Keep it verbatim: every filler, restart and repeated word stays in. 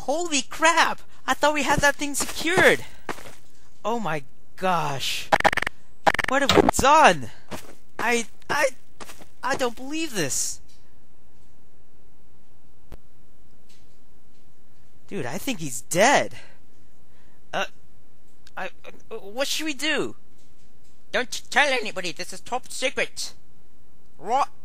Holy crap! I thought we had that thing secured! Oh my gosh. What have we done? I... I... I don't believe this. Dude, I think he's dead. Uh... I... Uh, what should we do? Don't tell anybody. This is top secret. What?